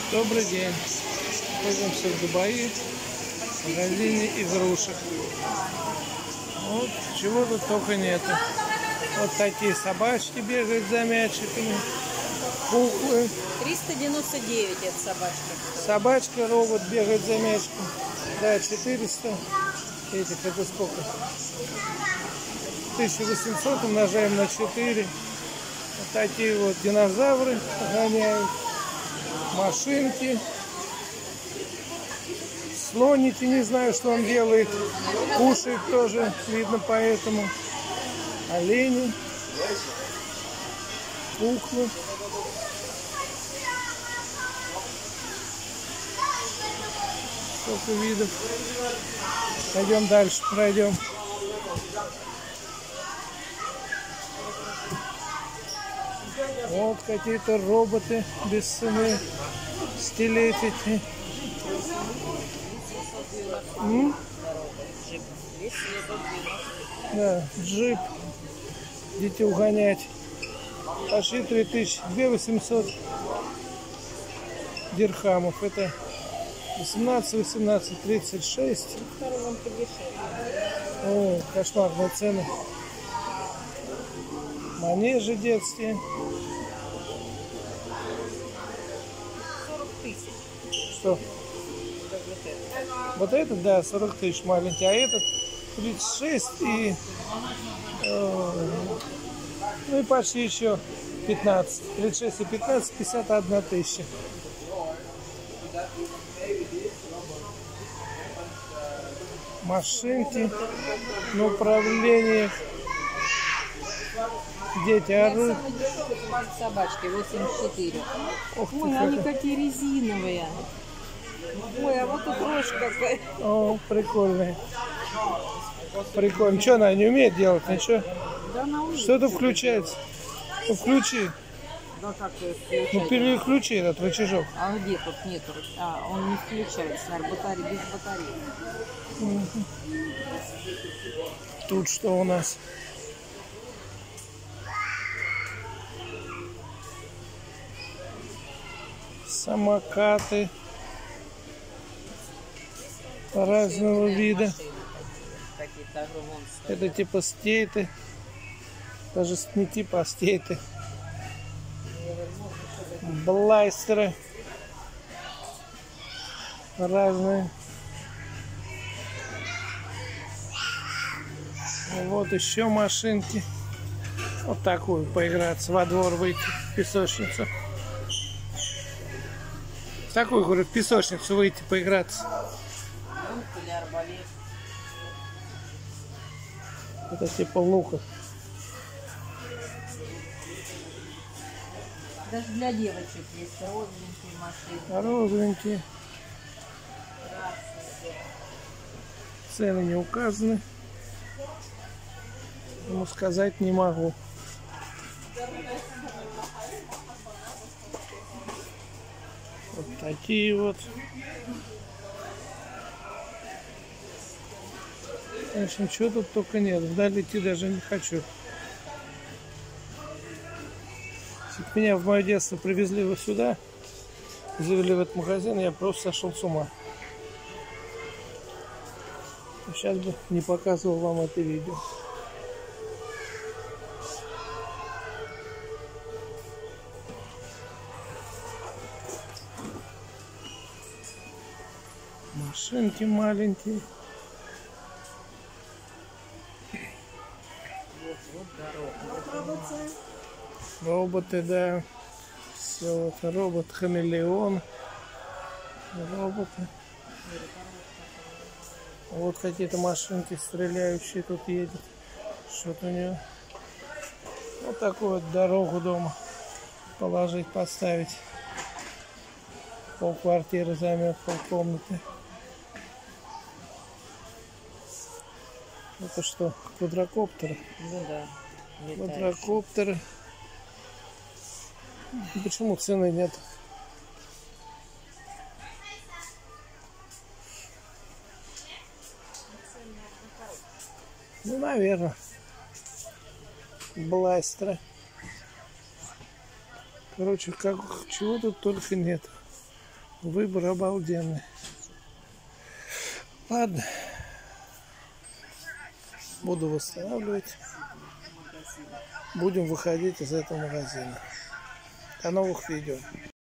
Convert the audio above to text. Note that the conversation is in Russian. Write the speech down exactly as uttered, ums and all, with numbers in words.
Добрый день. Находимся в Дубае, в магазине игрушек. Вот чего тут только нету. Вот такие собачки бегают за мячиками. Куклы. триста девяносто девять эта собачка. Собачка, робот бегает за мячиком. Да, четыреста. Этих это сколько? тысяча восемьсот умножаем на четыре. Вот такие вот динозавры гоняют. Машинки. Слоники, не знаю, что он делает. Кушает тоже, видно поэтому. Олени. Куклы. Сколько видов. Пойдем дальше, пройдем. Вот какие-то роботы без цены. Стилетики. М? Да, джип. Идите угонять. Пошли три тысячи. две тысячи восемьсот дирхамов. Это восемнадцать, восемнадцать, тридцать шесть. О, кошмарные цены. Манежи детские. сорок тысяч. Что? Вот этот, да, сорок тысяч маленький, а этот тридцать шесть и, э, ну и почти еще пятнадцать. тридцать шесть и пятнадцать, пятьдесят одна тысяча. Машинки на управлениях. Дети орут. Собачки восемьдесят четыре. Ох ты, Ой, как... они какие резиновые. Ой, а вот тут рожь какая. О, прикольные. Прикольно. Что она не умеет делать? Ничего? Да, она умеет. Что тут включается? Ну, включи. Да как включать? Ну, переключи этот рычажок. А где тут нету? А, он не включается, наверное, батарея, без батареи. Угу. Тут что у нас? Самокаты разного вида. Это типа стейты. Даже не типа, а стейты. Блайстеры. Разные. Вот еще машинки. Вот такую поиграться, во двор выйти, в песочницу. В такую, говорю, в песочницу выйти поиграться. Это типа лука. Даже для девочек есть розовенькие машины. Розовенькие. Цены не указаны. Ему сказать не могу. Вот такие вот. В общем, чего тут только нет. Вдаль идти даже не хочу. Если бы меня в мое детство привезли вот сюда, завели в этот магазин, я просто сошел с ума. Сейчас бы не показывал вам это видео. Машинки маленькие. Роботы, да. Все, это робот-хамелеон. Роботы. Вот какие-то машинки стреляющие тут едут. Что-то у нее. Вот такую вот дорогу дома положить, поставить. Пол квартиры займет, пол комнаты. Это что? Квадрокоптеры? Ну да. Квадрокоптеры. Почему цены нет? Ну, наверное. Бластеры. Короче, как, чего тут только нет. Выбор обалденный. Ладно. Буду восстанавливать. Будем выходить из этого магазина. До новых видео.